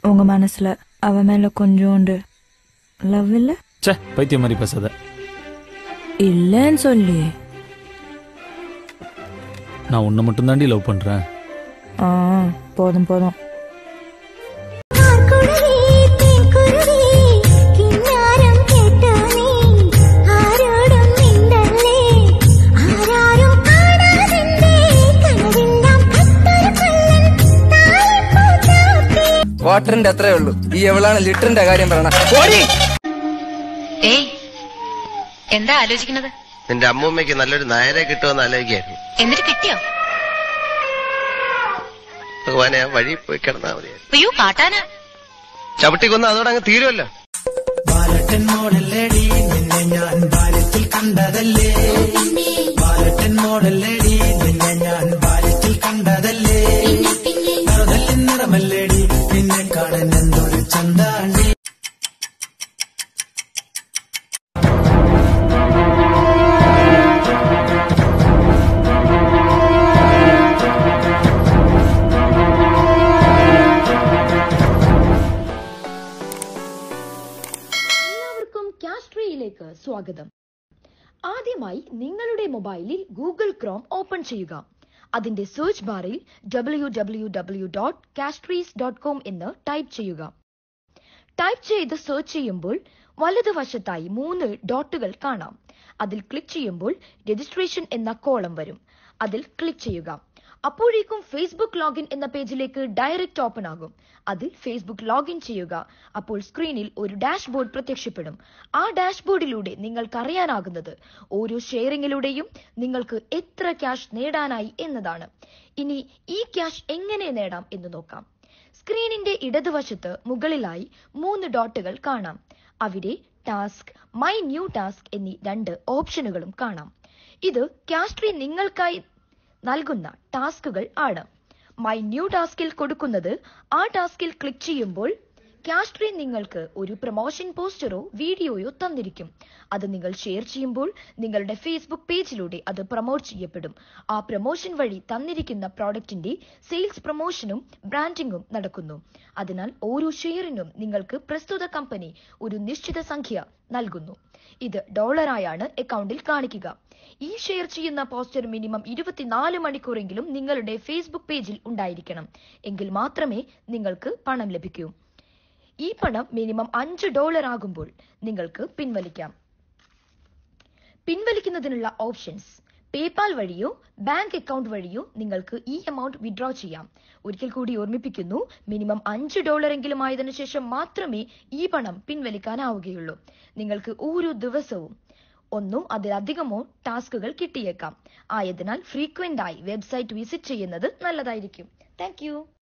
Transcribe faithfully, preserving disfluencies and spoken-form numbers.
உங்க மனசுல அவ மேல கொஞ்சோண்டு லவ் இல்ல? சே, பைத்தியம் மாதிரி பேசாத. இல்லன்னு சொல்லி. நான் உன்னை மட்டும் தாண்டி லவ் பண்றேன். ஆ, போதும் போதும். വാട്ടറിന്റെ അത്രേ ഉള്ളൂ. ഈ എവളാണ് ലിറ്ററിന്റെ കാര്യം പറയണ. ഏയ്, എന്താ ആലോചിക്കുന്നത്? നിന്റെ അമ്മൂമ്മയ്ക്ക് നല്ലൊരു നായരെ കിട്ടുമെന്ന് ആലോചിക്കായിരുന്നു. എന്നിട്ട് കിട്ടിയോ? ഭഗവാനെ, ആ വഴി പോയി കിടന്നാ മതി. അയ്യോ, കാട്ടാനാ. ചവിട്ടിക്കൊന്ന് അതോടെ അങ്ങ് തീരുമല്ലോ. ബാലട്ടൻ മോഡല്ലേടി നിന്നെ ഞാൻ ബാല്യത്തിൽ കണ്ടതല്ലേ, ബാലട്ടൻ മോഡല്ലേടി നിന്നെ ഞാൻ ബാല്യത്തിൽ കണ്ടതല്ലേ, നിറതല്ലിൻ നിറമല്ലേടി നിന്നെ കാണാൻ എന്തൊരു ചന്താണ്ടി. കാസ്ട്രിയിലേക്ക് സ്വാഗതം. ആദ്യമായി നിങ്ങളുടെ മൊബൈലിൽ ഗൂഗിൾ ക്രോം ഓപ്പൺ ചെയ്യുക. അതിന്റെ സെർച്ച് ബാറിൽ W W W dot castries dot com എന്ന് ടൈപ്പ് ചെയ്യുക. ടൈപ്പ് ചെയ്ത് സെർച്ച് ചെയ്യുമ്പോൾ വലതുവശത്തായി മൂന്ന് ഡോട്ടുകൾ കാണാം. അതിൽ ക്ലിക്ക് ചെയ്യുമ്പോൾ രജിസ്ട്രേഷൻ എന്ന കോളം വരും. അതിൽ ക്ലിക്ക് ചെയ്യുക. അപ്പോഴേക്കും ഫേസ്ബുക്ക് ലോഗിൻ എന്ന പേജിലേക്ക് ഡയറക്റ്റ് ഓപ്പൺ ആകും. അതിൽ ഫേസ്ബുക്ക് ലോഗിൻ ചെയ്യുക. അപ്പോൾ സ്ക്രീനിൽ ഒരു ഡാഷ്ബോർഡ് പ്രത്യക്ഷപ്പെടും. ആ ഡാഷ്ബോർഡിലൂടെ നിങ്ങൾക്ക് അറിയാനാകുന്നത് ഓരോ ഷെയറിങ്ങിലൂടെയും നിങ്ങൾക്ക് എത്ര ക്യാഷ് നേടാനായി എന്നതാണ്. ഇനി ഈ ക്യാഷ് എങ്ങനെ നേടാം എന്ന് നോക്കാം. സ്ക്രീനിന്റെ ഇടതുവശത്ത് മുകളിലായി മൂന്ന് ഡോട്ടുകൾ കാണാം. അവിടെ ടാസ്ക്, മൈ ന്യൂ ടാസ്ക് എന്നീ രണ്ട് ഓപ്ഷനുകളും കാണാം. ഇത് കാസ്ട്രി നിങ്ങൾക്കായി നൽകുന്ന ടാസ്കുകൾ ആണ്. മൈ ന്യൂ ടാസ്കിൽ കൊടുക്കുന്നത് ആ ടാസ്കിൽ ക്ലിക്ക് ചെയ്യുമ്പോൾ കാസ്ട്രി നിങ്ങൾക്ക് ഒരു പ്രൊമോഷൻ പോസ്റ്ററോ വീഡിയോയോ തന്നിരിക്കും. അത് നിങ്ങൾ ഷെയർ ചെയ്യുമ്പോൾ നിങ്ങളുടെ ഫേസ്ബുക്ക് പേജിലൂടെ അത് പ്രൊമോട്ട് ചെയ്യപ്പെടും. ആ പ്രൊമോഷൻ വഴി തന്നിരിക്കുന്ന പ്രോഡക്റ്റിന്റെ സെയിൽസ് പ്രൊമോഷനും ബ്രാൻഡിംഗും നടക്കുന്നു. അതിനാൽ ഓരോ ഷെയറിനും നിങ്ങൾക്ക് പ്രസ്തുത കമ്പനി ഒരു നിശ്ചിത സംഖ്യ നൽകുന്നു. ഇത് ഡോളറായാണ് അക്കൗണ്ടിൽ കാണിക്കുക. ഈ ഷെയർ ചെയ്യുന്ന പോസ്റ്റർ മിനിമം ഇരുപത്തിനാല് മണിക്കൂറെങ്കിലും നിങ്ങളുടെ ഫേസ്ബുക്ക് പേജിൽ ഉണ്ടായിരിക്കണം. എങ്കിൽ മാത്രമേ നിങ്ങൾക്ക് പണം ലഭിക്കൂ. ഈ പണം മിനിമം അഞ്ച് ഡോളർ ആകുമ്പോൾ നിങ്ങൾക്ക് പിൻവലിക്കാം. പിൻവലിക്കുന്നതിനുള്ള ഓപ്ഷൻസ്: പേപാൽ വഴിയോ ബാങ്ക് അക്കൗണ്ട് വഴിയോ നിങ്ങൾക്ക് ഈ എമൗണ്ട് വിഡ്രോ ചെയ്യാം. ഒരിക്കൽ കൂടി ഓർമ്മിപ്പിക്കുന്നു, മിനിമം അഞ്ച് ഡോളർ എങ്കിലും ആയതിനു ശേഷം മാത്രമേ ഈ പണം പിൻവലിക്കാനാവുകയുള്ളൂ. നിങ്ങൾക്ക് ഓരോ ദിവസവും ഒന്നോ അതിലധികമോ ടാസ്കുകൾ കിട്ടിയേക്കാം. ആയതിനാൽ ഫ്രീക്വന്റ് ആയി വെബ്സൈറ്റ് വിസിറ്റ് ചെയ്യുന്നത് നല്ലതായിരിക്കും. Thank U.